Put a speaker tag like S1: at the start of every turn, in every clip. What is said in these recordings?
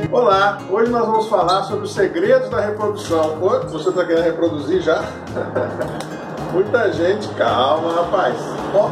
S1: Olá, hoje nós vamos falar sobre os segredos da reprodução. Oi, você está querendo reproduzir já? Muita gente, calma rapaz, ó,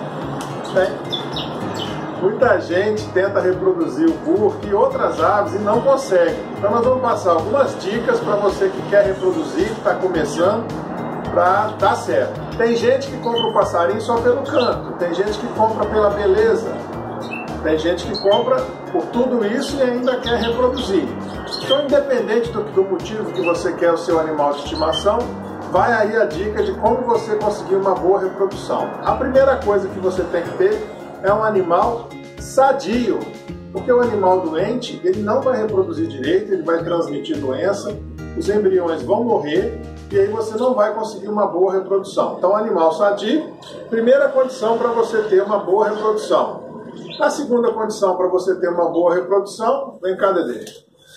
S1: muita gente tenta reproduzir o burque e outras aves e não consegue. Então nós vamos passar algumas dicas para você que quer reproduzir, que está começando, para dar certo. Tem gente que compra o passarinho só pelo canto, tem gente que compra pela beleza, tem gente que compra por tudo isso e ainda quer reproduzir. Então, independente do motivo que você quer o seu animal de estimação, vai aí a dica de como você conseguir uma boa reprodução. A primeira coisa que você tem que ter é um animal sadio, porque o animal doente, ele não vai reproduzir direito, ele vai transmitir doença, os embriões vão morrer e aí você não vai conseguir uma boa reprodução. Então, animal sadio, primeira condição para você ter uma boa reprodução. A segunda condição para você ter uma boa reprodução, vem cá, Dedê,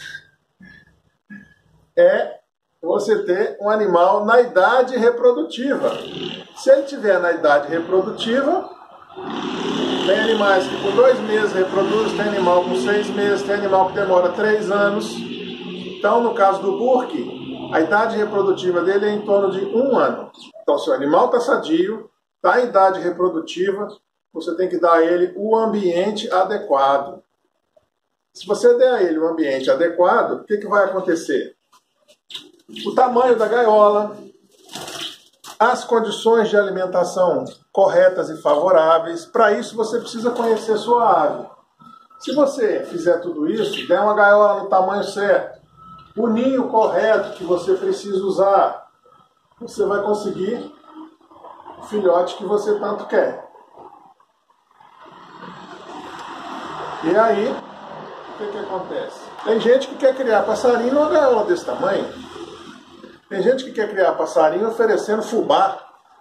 S1: é você ter um animal na idade reprodutiva. Se ele estiver na idade reprodutiva, tem animais que com 2 meses reproduzem, tem animal com 6 meses, tem animal que demora 3 anos. Então, no caso do burque, a idade reprodutiva dele é em torno de 1 ano. Então, se o animal está sadio, está em idade reprodutiva, você tem que dar a ele o ambiente adequado. Se você der a ele o ambiente adequado, o que vai acontecer? O tamanho da gaiola, as condições de alimentação corretas e favoráveis. Para isso você precisa conhecer sua ave. Se você fizer tudo isso, der uma gaiola no tamanho certo, o ninho correto que você precisa usar, você vai conseguir o filhote que você tanto quer. E aí, o que acontece? Tem gente que quer criar passarinho numa gaiola desse tamanho. Tem gente que quer criar passarinho oferecendo fubá.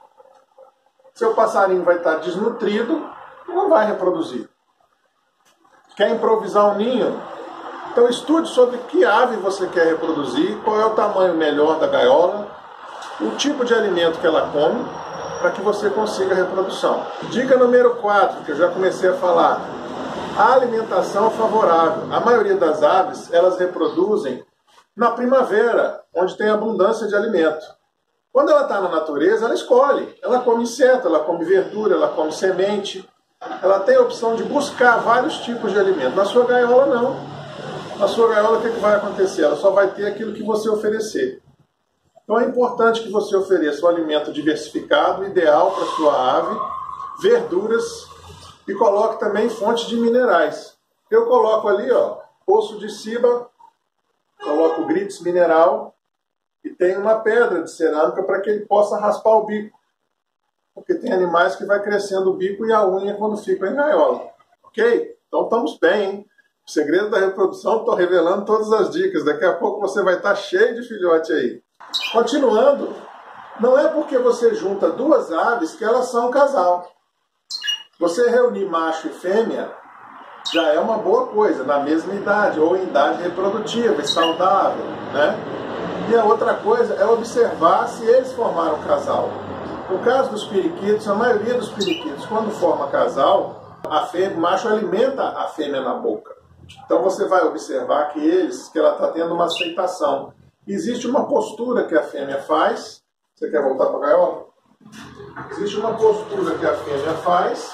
S1: Seu passarinho vai estar desnutrido e não vai reproduzir. Quer improvisar um ninho? Então estude sobre que ave você quer reproduzir, qual é o tamanho melhor da gaiola, o tipo de alimento que ela come, para que você consiga a reprodução. Dica número 4, que eu já comecei a falar. A alimentação favorável. A maioria das aves, elas reproduzem na primavera, onde tem abundância de alimento. Quando ela está na natureza, ela escolhe. Ela come inseto, ela come verdura, ela come semente. Ela tem a opção de buscar vários tipos de alimento. Na sua gaiola, não. Na sua gaiola, o que vai acontecer? Ela só vai ter aquilo que você oferecer. Então é importante que você ofereça um alimento diversificado, ideal para a sua ave, verduras, e coloque também fontes de minerais. Eu coloco ali, ó, osso de ciba, coloco grits mineral e tem uma pedra de cerâmica para que ele possa raspar o bico. Porque tem animais que vai crescendo o bico e a unha quando ficam em gaiola. Ok? Então estamos bem, hein? O segredo da reprodução, estou revelando todas as dicas. Daqui a pouco você vai estar cheio de filhote aí. Continuando, não é porque você junta 2 aves que elas são um casal. Você reunir macho e fêmea já é uma boa coisa, na mesma idade, ou em idade reprodutiva e saudável, né? E a outra coisa é observar se eles formaram um casal. No caso dos periquitos, a maioria dos periquitos, quando forma casal, o macho alimenta a fêmea na boca. Então você vai observar que ela está tendo uma aceitação. Existe uma postura que a fêmea faz. Você quer voltar para a gaiola? Existe uma postura que a fêmea faz.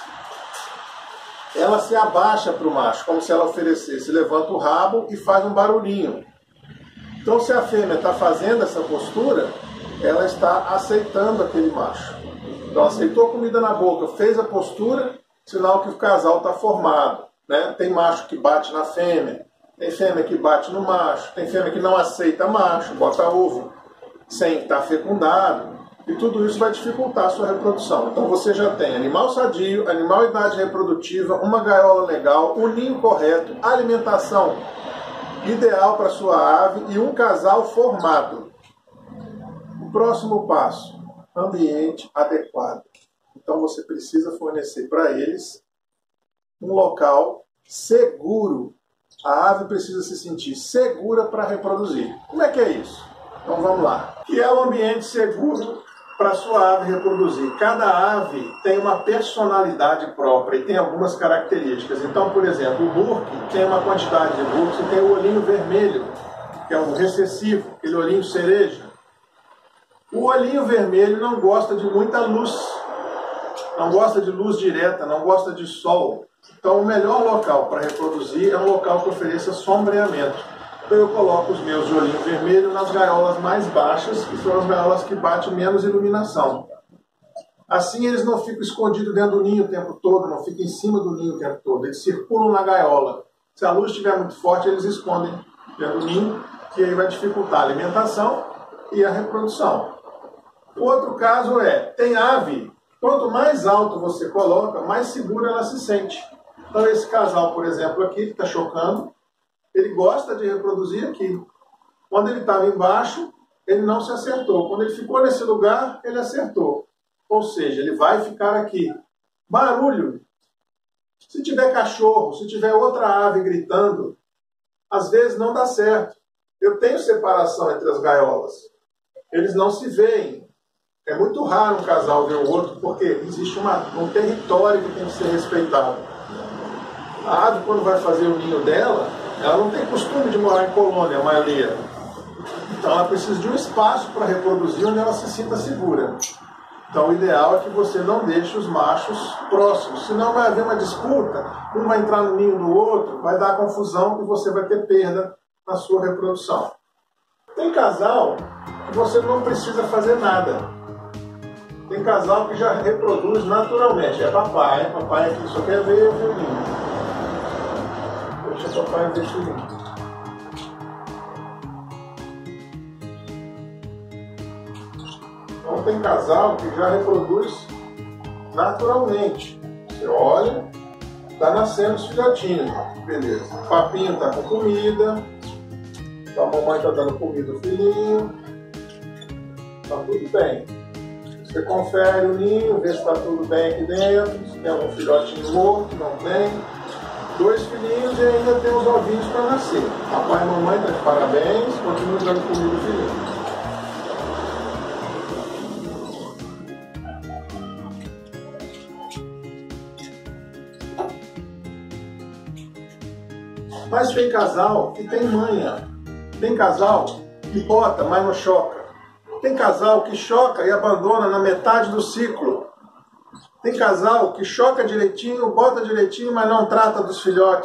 S1: Ela se abaixa para o macho, como se ela oferecesse, levanta o rabo e faz um barulhinho. Então, se a fêmea está fazendo essa postura, ela está aceitando aquele macho. Então, aceitou a comida na boca, fez a postura, sinal que o casal está formado, né? Tem macho que bate na fêmea, tem fêmea que bate no macho, tem fêmea que não aceita macho, bota ovo sem estar fecundado. E tudo isso vai dificultar a sua reprodução. Então você já tem animal sadio, animal em idade reprodutiva, uma gaiola legal, o ninho correto, alimentação ideal para a sua ave e um casal formado. O próximo passo, ambiente adequado. Então você precisa fornecer para eles um local seguro. A ave precisa se sentir segura para reproduzir. Como é que é isso? Então vamos lá. O que é um ambiente seguro para a sua ave reproduzir. Cada ave tem uma personalidade própria e tem algumas características. Então, por exemplo, o burque tem uma quantidade de burques e tem o olhinho vermelho, que é um recessivo, aquele olhinho cereja. O olhinho vermelho não gosta de muita luz, não gosta de luz direta, não gosta de sol. Então, o melhor local para reproduzir é um local que ofereça sombreamento. Então, eu coloco os meus de olhinho vermelho nas gaiolas mais baixas, que são as gaiolas que batem menos iluminação. Assim, eles não ficam escondidos dentro do ninho o tempo todo, não ficam em cima do ninho o tempo todo. Eles circulam na gaiola. Se a luz estiver muito forte, eles escondem dentro do ninho, que aí vai dificultar a alimentação e a reprodução. O outro caso tem ave, quanto mais alto você coloca, mais segura ela se sente. Então, esse casal, por exemplo, aqui, que está chocando, ele gosta de reproduzir aqui. Quando ele estava embaixo, ele não se acertou. Quando ele ficou nesse lugar, ele acertou. Ou seja, ele vai ficar aqui. Barulho. Se tiver cachorro, se tiver outra ave gritando, às vezes não dá certo. Eu tenho separação entre as gaiolas. Eles não se veem. É muito raro um casal ver o outro, porque existe um território que tem que ser respeitado. A ave, quando vai fazer o ninho dela, ela não tem costume de morar em colônia, a maioria. Então ela precisa de um espaço para reproduzir onde ela se sinta segura. Então o ideal é que você não deixe os machos próximos, senão vai haver uma disputa, um vai entrar no ninho do outro, vai dar confusão e você vai ter perda na sua reprodução. Tem casal que você não precisa fazer nada. Tem casal que já reproduz naturalmente. É papai aqui só quer ver o ninho. Deixa o papai ver o ninho. Então tem casal que já reproduz naturalmente. Você olha, está nascendo os filhotinhos. Beleza. O papinho está com comida. A mamãe está dando comida ao filhinho. Está tudo bem. Você confere o ninho, vê se está tudo bem aqui dentro. Se tem algum filhotinho morto, não tem. 2 filhinhos e ainda tem os ovinhos para nascer. Papai e mamãe estão de parabéns. Continua dando comida ao filhinho. Mas tem casal que tem manha. Tem casal que bota, mas não choca. Tem casal que choca e abandona na metade do ciclo. Tem casal que choca direitinho, bota direitinho, mas não trata dos filhotes.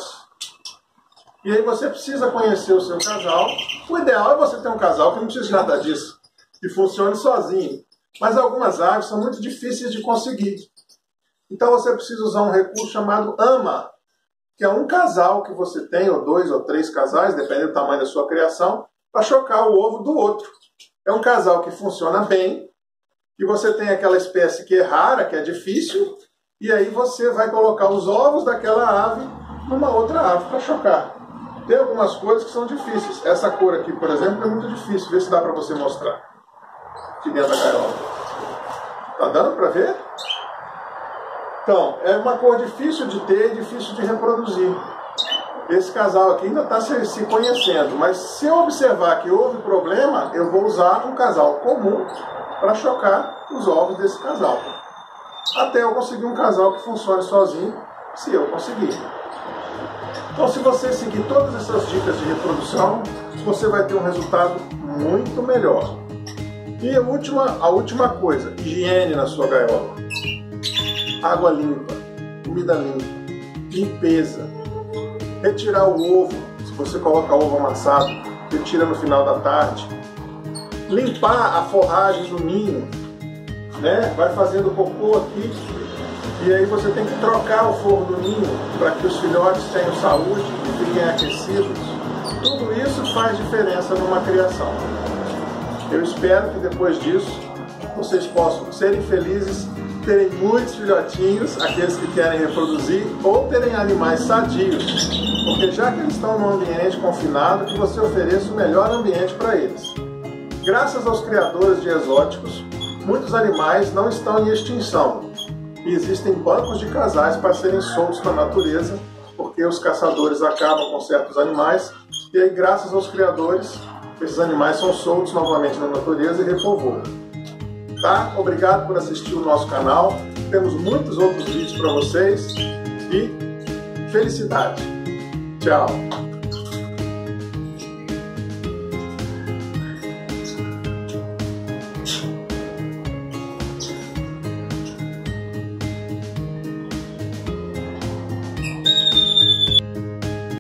S1: E aí você precisa conhecer o seu casal. O ideal é você ter um casal que não precisa de nada disso, que funcione sozinho. Mas algumas aves são muito difíceis de conseguir. Então você precisa usar um recurso chamado AMA, que é um casal que você tem, ou 2 ou 3 casais, dependendo do tamanho da sua criação, para chocar o ovo do outro. É um casal que funciona bem, que você tem aquela espécie que é rara, que é difícil, e aí você vai colocar os ovos daquela ave numa outra ave para chocar. Tem algumas coisas que são difíceis. Essa cor aqui, por exemplo, é muito difícil. Vê se dá para você mostrar aqui dentro da gaiola. Tá dando para ver? Então, é uma cor difícil de ter e difícil de reproduzir. Esse casal aqui ainda está se conhecendo, mas se eu observar que houve problema, eu vou usar um casal comum para chocar os ovos desse casal. Até eu conseguir um casal que funcione sozinho, se eu conseguir. Então, se você seguir todas essas dicas de reprodução, você vai ter um resultado muito melhor. E a última coisa, higiene na sua gaiola. Água limpa, comida limpa, limpeza. Retirar o ovo, se você coloca ovo amassado, retira no final da tarde. Limpar a forragem do ninho, né? Vai fazendo cocô aqui, e aí você tem que trocar o forro do ninho para que os filhotes tenham saúde e fiquem aquecidos. Tudo isso faz diferença numa criação. Eu espero que depois disso vocês possam serem felizes, terem muitos filhotinhos, aqueles que querem reproduzir, ou terem animais sadios, porque já que eles estão num ambiente confinado, que você ofereça o melhor ambiente para eles. Graças aos criadores de exóticos, muitos animais não estão em extinção, e existem bancos de casais para serem soltos na natureza, porque os caçadores acabam com certos animais, e aí graças aos criadores, esses animais são soltos novamente na natureza e repovoam. tá? Obrigado por assistir o nosso canal. Temos muitos outros vídeos para vocês e felicidade. Tchau!